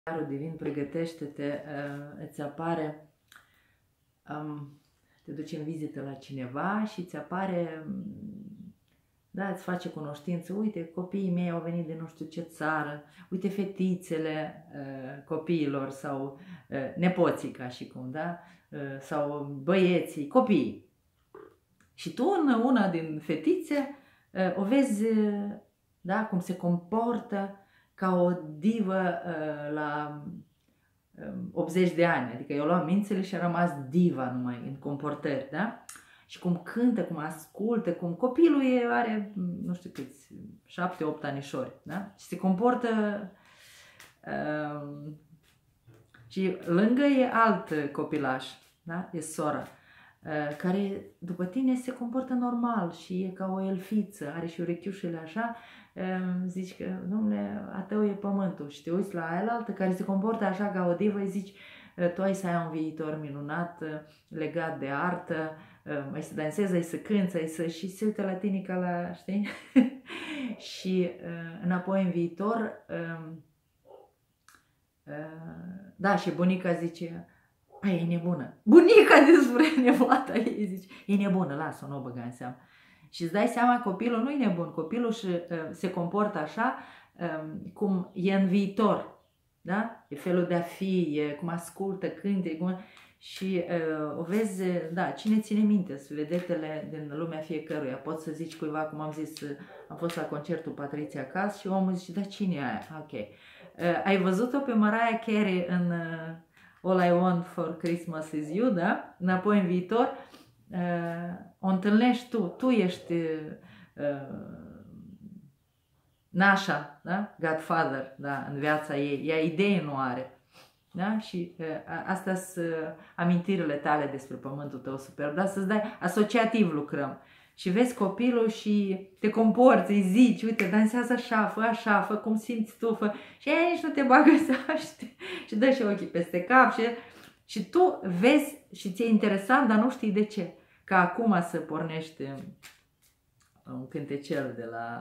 Darul divin, pregătește-te, îți apare, te duci în vizită la cineva și îți apare, da, îți face cunoștință, uite, copiii mei au venit de nu știu ce țară, uite fetițele copiilor sau nepoții ca și cum, da, sau băieții, copiii. Și tu în una din fetițe o vezi, da, cum se comportă ca o divă la 80 de ani, adică i-au luat mințele și a rămas diva numai în comportări, da? Și cum cântă, cum ascultă, cum copilul are, nu știu câți, 7-8 anișori, da? Și se comportă și lângă e alt copilaș, da? E sora, care după tine se comportă normal și e ca o elfiță, are și urechiușele așa, zici că, domnule, a tău e pământul și te uiți la aia altă care se comportă așa ca o divă, îi zici, tu ai să ai un viitor minunat legat de artă, ai să dansezi, ai să cânți, ai să... și se uită la tine ca la, știi? Și înapoi în viitor, da, și bunica zice, aia e nebună. Bunica despre nepoata ei zice, e nebună, lasă-o, nu o băga în seamă. Și îți dai seama, copilul nu e nebun, copilul se comportă așa cum e în viitor, da? E felul de a fi, e cum ascultă, cânte, și o vezi, da, cine ține minte, sunt vedetele din lumea fiecăruia. Poți să zici cuiva, cum am zis, am fost la concertul Patricia Cass și omul zice, da, cine e aia? Ok. Ai văzut-o pe Mariah Carey în All I Want for Christmas is You, da? Înapoi în viitor, o întâlnești tu ești nașa, da? Godfather, da? În viața ei, ea idee nu are. Da? Și astea sunt amintirile tale despre pământul tău super, da? Să-ți dai, asociativ lucrăm. Și vezi copilul și te comporți, îi zici, uite, dansează așa, fă cum simți tu, fă... Și ea nici nu te bagă și dă și ochii peste cap și tu vezi și ți-e interesant, dar nu știi de ce. Ca acum să pornești un cântecel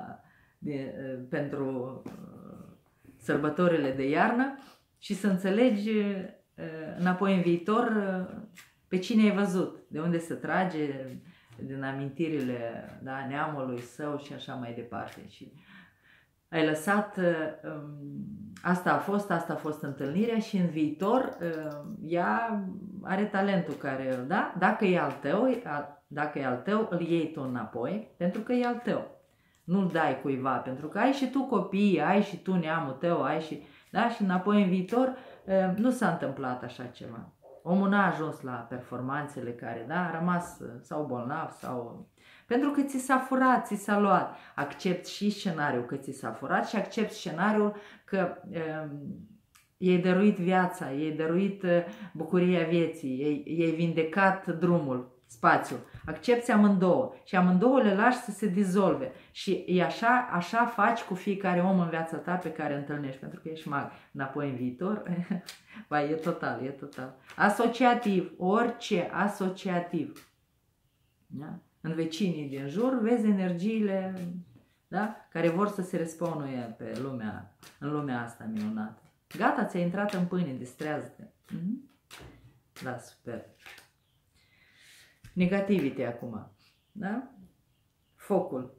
pentru sărbătorile de iarnă și să înțelegi înapoi în viitor pe cine ai văzut, de unde se trage, din amintirile, da, neamului său și așa mai departe. Și ai lăsat, asta a fost întâlnirea și în viitor ea are talentul care, da, dacă e al tău, îl iei tu înapoi, pentru că e al tău. Nu-l dai cuiva, pentru că ai și tu copii, ai și tu neamul tău, ai și, da, și înapoi în viitor nu s-a întâmplat așa ceva. Omul n-a ajuns la performanțele care, da, a rămas sau bolnav sau... Pentru că ți s-a furat, ți s-a luat. Accepti și scenariul că ți s-a furat și accepti scenariul că i-ai dăruit viața, i-ai dăruit bucuria vieții, i-ai vindecat drumul, spațiul. Accepti amândouă și amândouă le lași să se dizolve. Și e așa faci cu fiecare om în viața ta pe care îl întâlnești, pentru că ești mag. Înapoi în viitor, ba, e total. Asociativ, orice asociativ. Da? În vecinii din jur vezi energiile, da? Care vor să se respawnuie în lumea asta minunată. Gata, ți-ai intrat în pâine, distrează-te. Da, super. Negativite acum, da? Focul.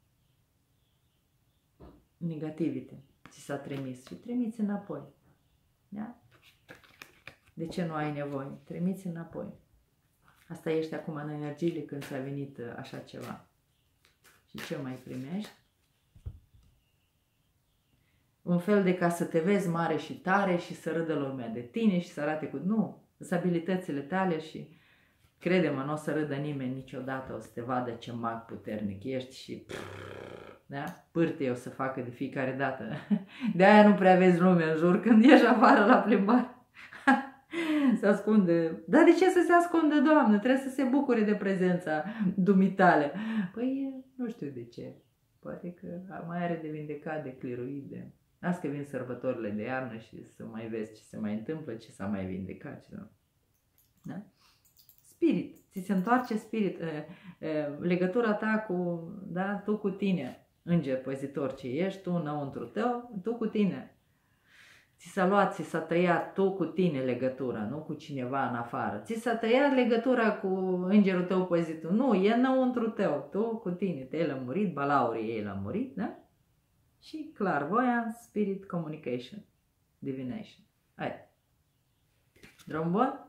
Negativite. Ți s-a trimis și trimiți înapoi. Da? De ce nu ai nevoie? Trimiți înapoi. Asta ești acum în energiile când ți-a venit așa ceva. Și ce mai primești? Un fel de ca să te vezi mare și tare și să râdă lumea de tine și să arate cu... Nu, sunt abilitățile tale și crede-mă, nu o să râdă nimeni niciodată, o să te vadă ce mag puternic ești și... Da? Pârte o să facă de fiecare dată. De-aia nu prea vezi lumea în jur când ieși afară la plimbare. Se ascunde. Dar de ce să se ascundă, Doamne? Trebuie să se bucure de prezența dumitale. Păi, nu știu de ce. Poate că mai are de vindecat, de cliruit, de... Las că vin sărbătorile de iarnă și să mai vezi ce se mai întâmplă, ce s-a mai vindecat. Da? Spirit. Ți se întoarce spirit. Legătura ta cu, da, tu cu tine. Înger păzitor ce ești, tu înăuntru tău, tu cu tine. ți s-a luat, ți s-a tăiat tu cu tine legătura, nu cu cineva în afară. Ți s-a tăiat legătura cu îngerul tău pozitiv. Nu, e înăuntru tău, tu cu tine. Te-ai lămurit, balaurii ei l-a da? Și clairvoyance, spirit communication, divination. Hai. Drum bun?